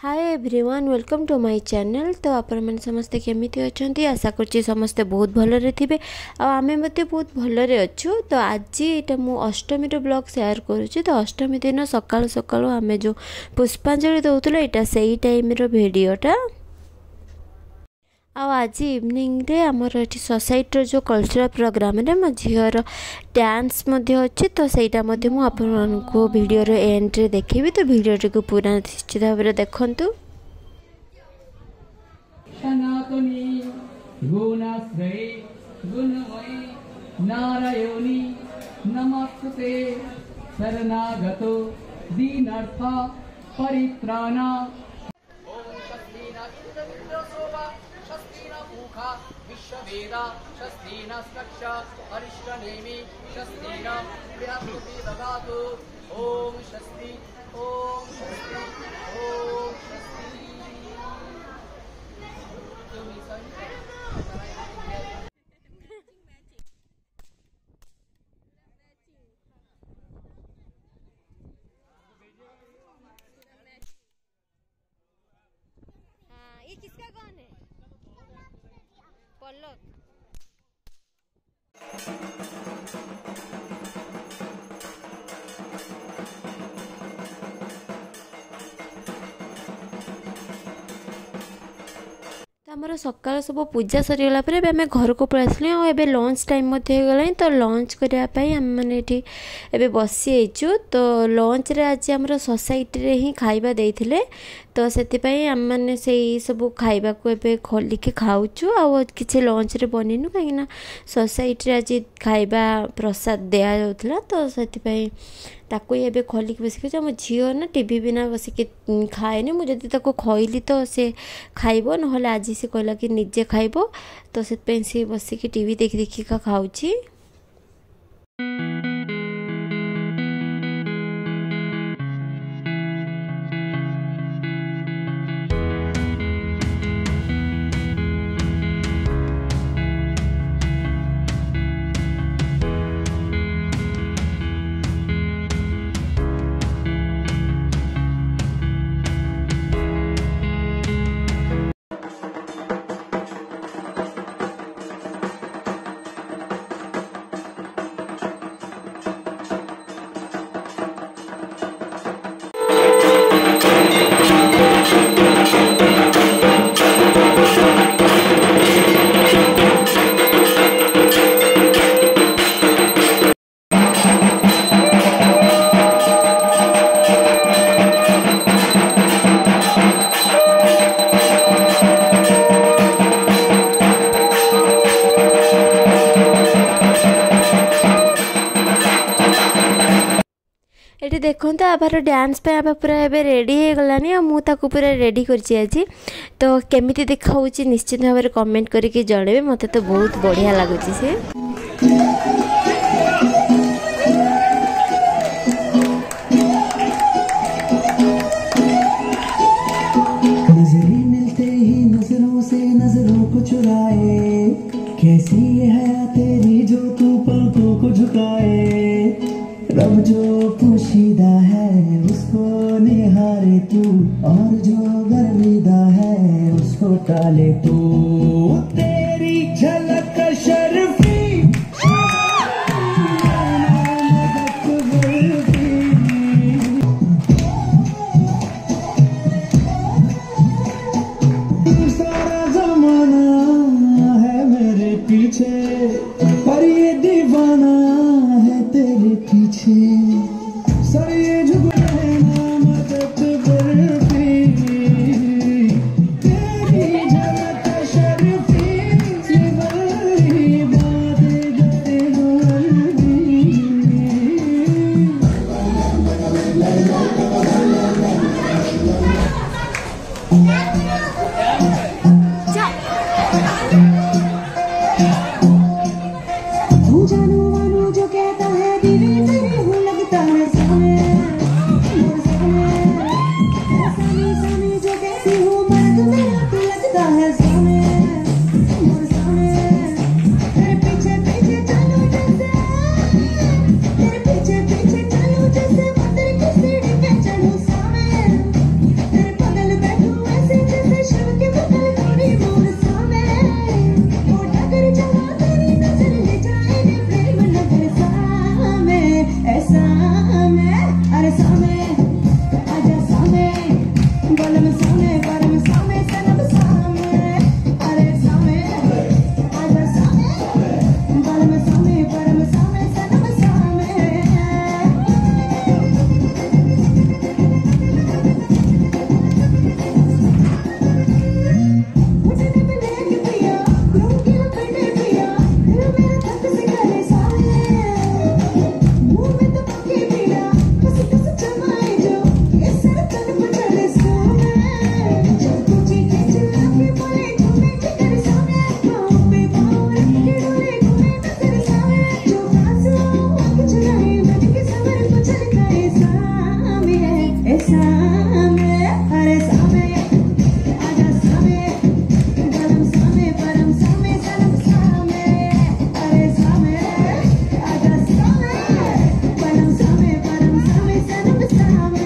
Hi everyone welcome to my channel. तो आपण मैंने समस्ते केमिति अछंती आशा करछि समस्ते बहुत भलरे थिबे आमे मते बहुत भलरे अछु। तो आज एटा मु अष्टमी रो ब्लॉग शेयर करूछि। तो अष्टमी दिन सकाळ सकाळ आमे जो पुष्पांजलि दउतलो एटा सेही टाइम रो वीडियोटा। आज इवनिंग रे आमर ये सोसाइटी जो कल्चरल प्रोग्राम रे मो झीर डांस अच्छी। तो सहीटा आपको वीडियो एंड रे देखी। तो वीडियो टी को पूरा निश्चित भाव में देखंतु। सनातनी गुणाश्रयी गुणमयी नारायणी नमस्ते शरणागतो दीनार्थ परित्राणा विश्ववेदा शस्त्रीना स्कक्ष अरिष्टनेमि शस्त्रीना बृहस्पति ददातु ओम शस्ति ओम शस्ति ओम शस्ति। ये किसका गाना है? पल्लव। आमर सकाल सब पूजा सरीगला आम घर को पलि आसलु और एबे लंच टाइम होगला। तो लंच करने आम मैंने बसीचु। तो लंच रे आज आम सोसाइटी रे ही खाइबा देइथिले। तो से आम मैंने से सब खाइबा को एबे खोलिकी खाऊचु आ किसी लंच रे बनीनु कहीं सोसाइटी रे आज खाइबा प्रसाद दिया जाउथला। तो से ताको ये खोलिकी बसिक मो झील ना टीवी बिना बसिक खाएनि। मुझे ताको खइली तो से खाइब ना आज से कहला कि निजे खाइब। तो से बसिक टीवी देखी देखिका खाऊची। ये देखो आबार डांस पे आप पूरा एबे रेडी हो गलानी। मुझे पूरा रेडी करछि आज। तो केमिति देखा निश्चित भाव में कमेंट करके जणेबे। मते तो बहुत बढ़िया लगुच से। नजरें मिलते ही नजरों से नजरों को चुराए। कैसी ये है तेरी जो तू पलकों को झुकाए। रब जो पोशीदा है उसको निहारे तू और जो गर्विदा है उसको टाले तू। तेरी झलक शर्फी सारा जमाना है मेरे पीछे पर ये दीवाना है तेरे पीछे। सर ये झुके ना मदद बर्फी तेरी झलक शर्फी। बलम सामे परम सामे सनम सामे अरे सामे आजा सामे बलम सामे परम सामे सनम सामे मुझे तो मिले कि पिया रूह की लपेटे पिया दिल मेरा धक से करे सामे मुंह में तो पक्की पिया कस कस जमाए जो ये सर तन पर चढ़े सामे जब तुझे खींच लाके बोले घूमे के कर सामे पाँव पे पाँव रख के डोले घूमे नजर सामे जो पास आओ कुछ नहीं बन के सबर को चलता है सामे अरे सामे आजा सामे बलम सामे परम सामे सनम सामे अरे सामे आजा सामे बलम सामे परम सामे सनम सामे